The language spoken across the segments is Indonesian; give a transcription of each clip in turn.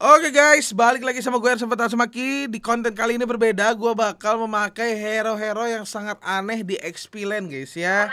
Oke guys, balik lagi sama gue Ersan Tatsumaki. Di konten kali ini berbeda, gue bakal memakai hero-hero yang sangat aneh di XP Lane guys ya.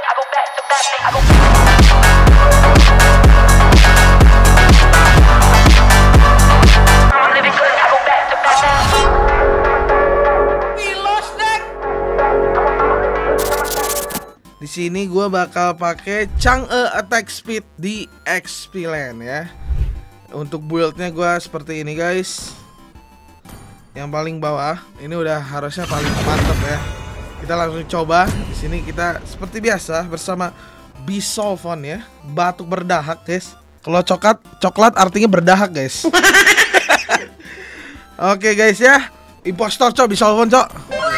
Di sini gue bakal pakai Chang'e attack speed di XP Lane ya. Untuk buildnya gue seperti ini guys. Yang paling bawah ini udah harusnya paling mantep ya. Kita langsung coba. Di sini kita seperti biasa bersama Bisolvon ya, batuk berdahak guys. Kalau coklat artinya berdahak guys. Oke guys ya, impostor cok, Bisolvon cok.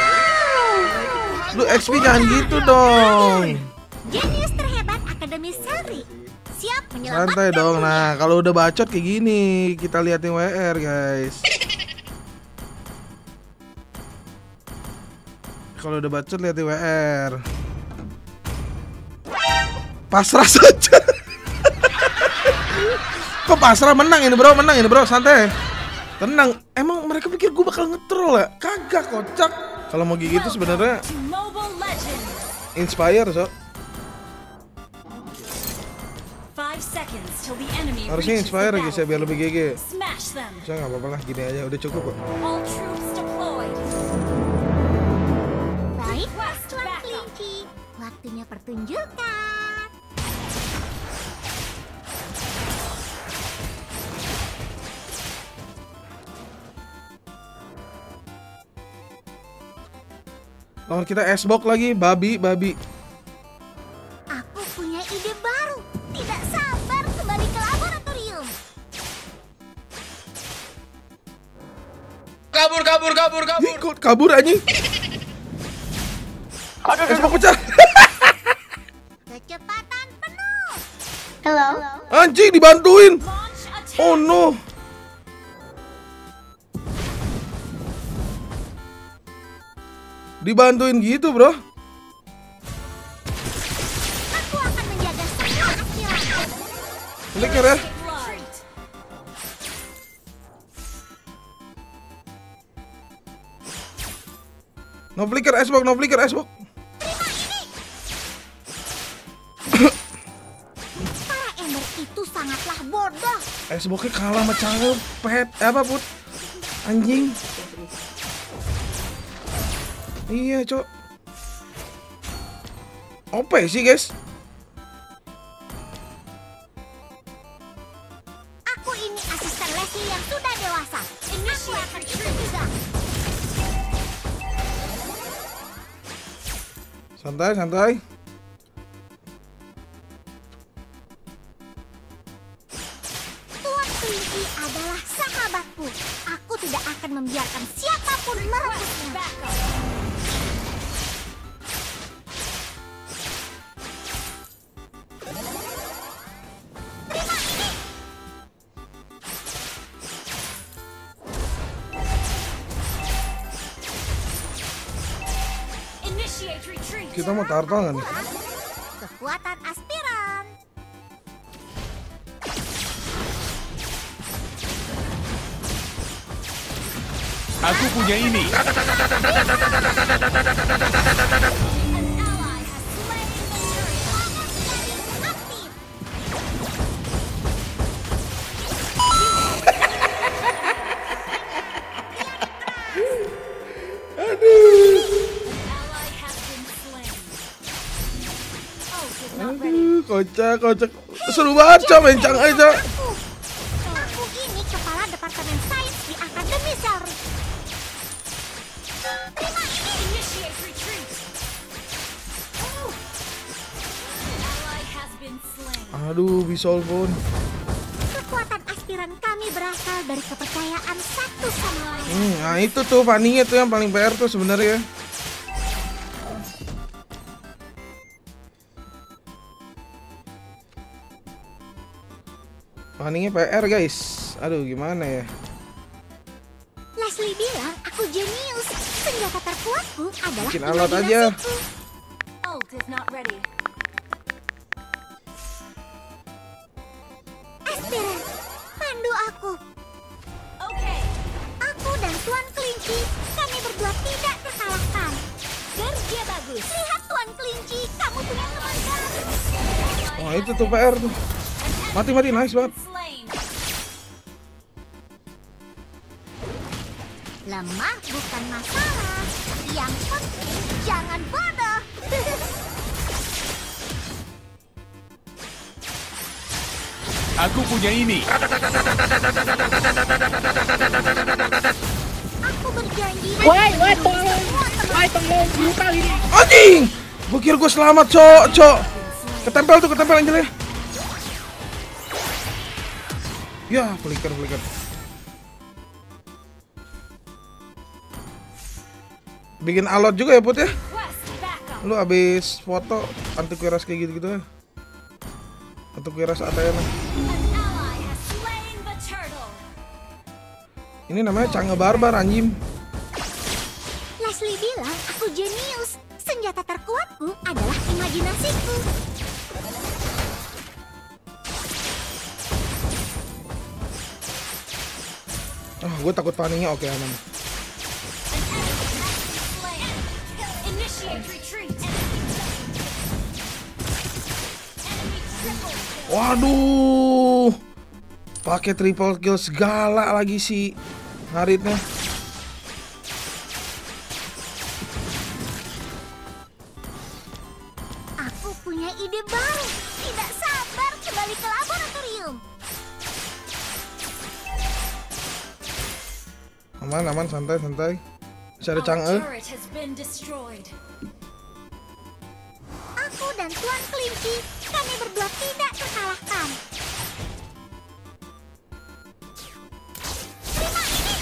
Lu XP jangan gitu dong. Jenius terhebat Akademi Selri siap menyelamatkan. Santai dong. Nah, kalau udah bacot kayak gini, kita liatin WR, guys. Kalau udah bacot liatin WR. Pasrah saja. Kok pasrah? Menang ini bro, santai. Tenang. Emang mereka pikir gue bakal nge-troll ya? Kagak, kocak. Kalau mau gitu sebenarnya Inspire so. Harusnya Inspire guys ya, biar lebih GG. Saya nggak apa-apa lah, gini aja udah cukup kok. Baik, Tuan Kelinci, waktunya pertunjukan. Lawan kita S-Box lagi, babi. Aku punya ide baru. Tidak sabar kembali ke laboratorium. Kabur. Ih, kok kabur anjing? S-Box pecah. Kecepatan penuh. Halo. Anjing dibantuin. Oh no. Dibantuin gitu bro. Aku akan menjaga semua aspirasi. Flicker ya. No flicker S-Box. Para ember itu sangatlah bodoh. S-Boxnya kalah sama Chang'e pet. Apa put? Anjing. Iya cok. OP sih guys. Aku ini asisten Leslie yang sudah dewasa. Aku akan ikut juga. Santai. Tuan Kelinci adalah sahabatku. Aku tidak akan membiarkan siapapun merebutnya. Kita mau turtle nggak nih? Kekuatan aspiran. Aku punya ini. Aduh, kocak. Seru banget cok, main Chang'e cok. Aku ini kepala departemen sains di Akademi Selri. Terima ini. Aduh, Bisolvon. Kekuatan aspiran kami berasal dari kepercayaan satu sama lain. Nah itu tuh Fanny-nya tuh yang paling PR tuh sebenarnya. Fanny-nya PR guys. Aduh gimana ya. Leslie bilang aku jenius. Senjata terkuatku adalah Bikin alot aja. Aspiran, pandu aku. Kelinci, kami berdua tidak terkalahkan. Kerja bagus. Lihat Tuan Kelinci, kamu punya teman baru. Wah itu tuh PR tuh. Mati nice banget. Lemah bukan masalah. Yang penting jangan bodoh. Aku punya ini. Aku berjanji. Woi, tolong buka ini. Anjing! Gue kira gue selamat, cok. Ketempel Angelnya. Ya, flicker. Bikin alot juga ya, Put ya? Lu abis foto antivirus kayak gitu-gitu ya? Antivirus ATM. Ini namanya Cange Barbar, anjing. Leslie bilang aku jenius. Senjata terkuatku adalah imajinasiku. Gue takut paningnya. Oke, aman. Waduh, pakai triple kill segala lagi si Haritnya. Aku punya ide baru. Tidak sabar kembali ke laboratorium. Aman, santai. Bisa ada Cange. Aku dan Tuan Kelinci, kami berdua tidak terkalahkan. Terima ini.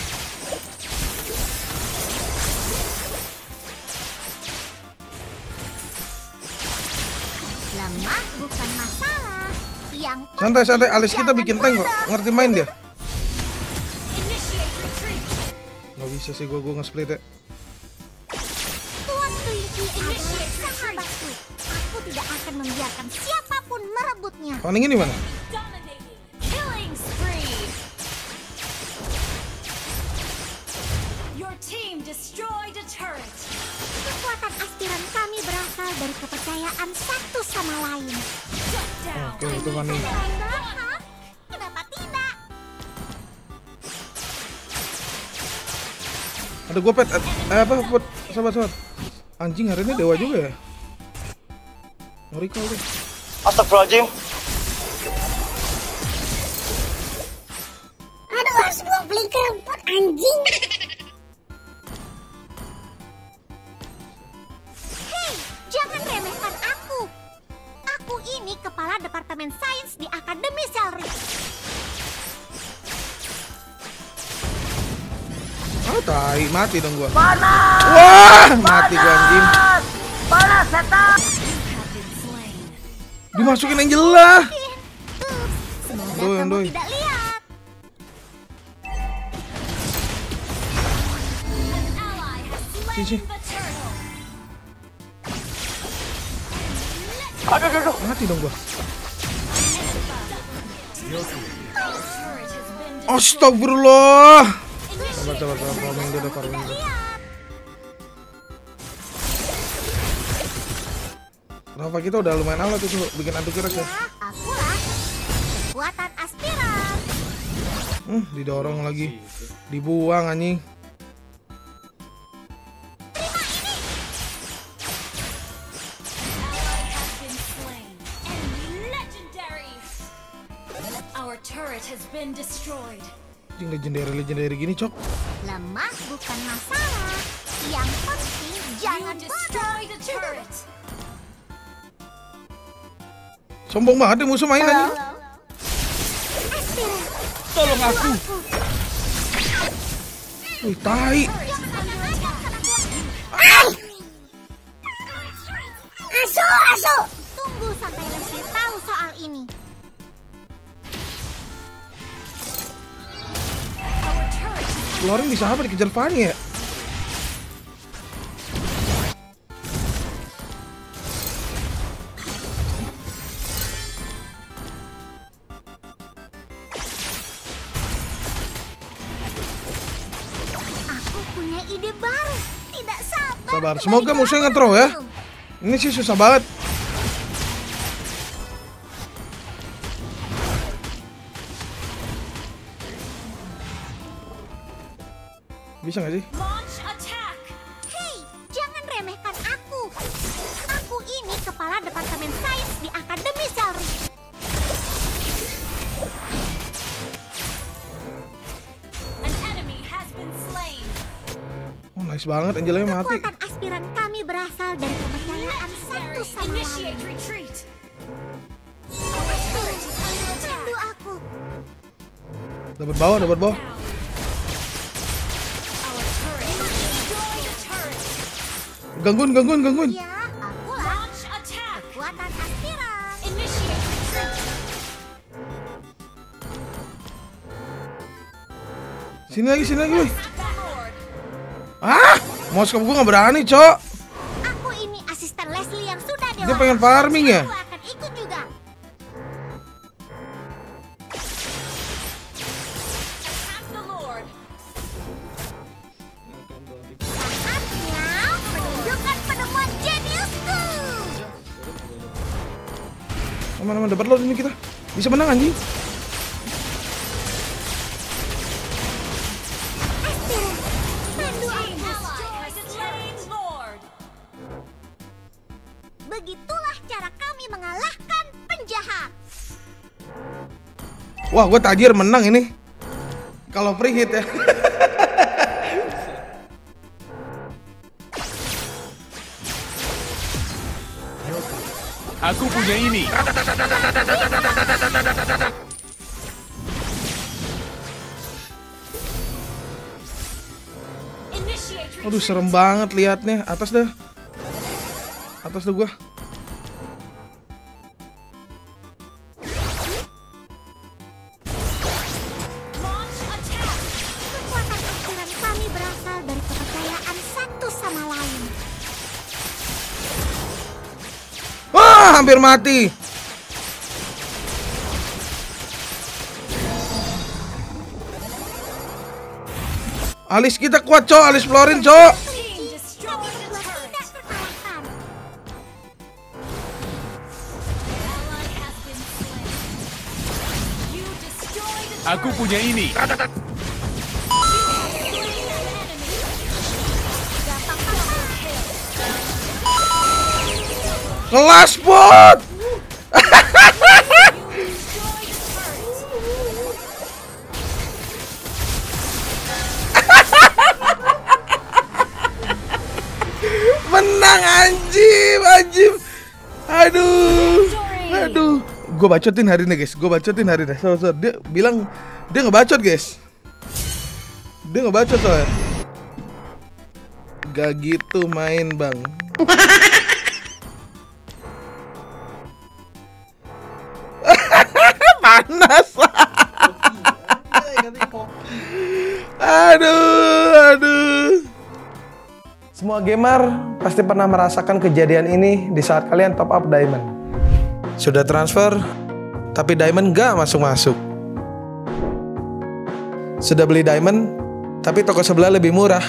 Lemah bukan masalah. Yang Santai, alis kita bikin tank kok. Ngerti main dia. Gak bisa sih gue nge-split ya. Tuan Kelinci adalah sahabatku. Aku tidak akan membiarkan siapapun merebutnya. Paningin di mana? Killing spree. Your team destroyed a turret. Kekuatan aspiran kami berasal dari kepercayaan satu sama lain. Oke, itu paning. Kenapa tidak? Ada gue pet. Put. Sabar. Anjing, hari ini dewa juga ya. Ngeri deh. Astagfirullahaladzim. Aduh, harus buang flicker rumput anjing. Hei, jangan remehkan aku. Aku ini kepala Departemen Sains di Akademi Selric. Tai, mati dong gua. Wah, mati gua anjing. Panas, setan. Dimasukin Angela. Semoga kamu tidak lihat. Sini. Aduh. Mati dong gua. Astagfirullah. Sabar, farming dulu. Kenapa kita udah lumayan alat itu bikin antivirus ya? Akulah kekuatan aspiran. Didorong lagi, dibuang anjing. Legendary gini, Cok. Lemah bukan masalah. Yang penting jangan bodoh. Sombong banget deh musuh main aja. Aspiran. Tolong aku. Wih, tai. Asu. Tunggu sampai Leslie tahu soal ini. Loring bisa apa dikejar Fanny ya? Aku punya punya ide baru. Tidak sabar. Sabar, semoga musuhnya nge-throw ya. Ini sih susah banget. Bisa gak sih? Launch attack. Hei, jangan remehkan aku. Aku ini kepala departemen sains di Akademi Celery. An enemy has been slain. Oh, nice banget, Angelanya mati. Kekuatan aspiran kami berasal dari kepercayaan satu sama lain. Bantu aku. Dapat bawah, dapat bawah. Gangguin. Ya, akulah. Kekuatan aspiran. Sini lagi, woi. Ah, mouse kamu gue gak berani, Cok. Aku ini asisten Leslie yang sudah dewasa. Dia pengen farming ya? Aku akan ikut juga. Saatnya menunjukkan penemuan jeniusku. Aman, dapat load ini kita. Bisa menang anjing. Aspiran, bantu aku. Begitulah cara kami mengalahkan penjahat. Wah, gue tajir menang ini. Kalau free hit ya. Aku punya ini. Aduh, serem banget liatnya. Atas dah gua. Kekuatan aspiran kami berasal dari kepercayaan satu sama lain. Wah, hampir mati. Alis kita kuat, Cok. Alis Florin, Cok. Kami berdua tidak terkalahkan. Aku punya ini. Kelas bot. Menang anjim. Aduh. Gue bacotin hari ini, guys. So, dia bilang dia ngebacot, guys. Dia ngebacot soalnya. Gak gitu main, Bang. Panas. Aduh. Semua gamer pasti pernah merasakan kejadian ini di saat kalian top up diamond. Sudah transfer, tapi diamond gak masuk-masuk. Sudah beli diamond, tapi toko sebelah lebih murah.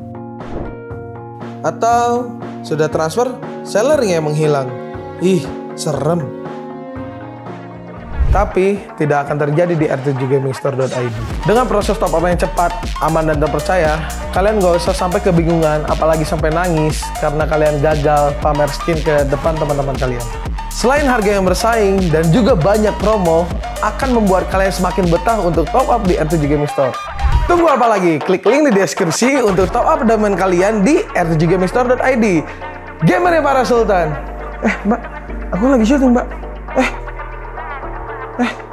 Atau sudah transfer, sellernya menghilang. Ih, serem. Tapi tidak akan terjadi di r7gamingstore.id. Dengan proses top up yang cepat, aman dan terpercaya, kalian gak usah sampai kebingungan, apalagi sampai nangis karena kalian gagal pamer skin ke depan teman-teman kalian. Selain harga yang bersaing dan juga banyak promo, akan membuat kalian semakin betah untuk top up di R7 Gaming Store. Tunggu apa lagi? Klik link di deskripsi untuk top up diamond kalian di r7gamingstore.id. Gamernya para Sultan. Mbak, aku lagi syuting, Mbak.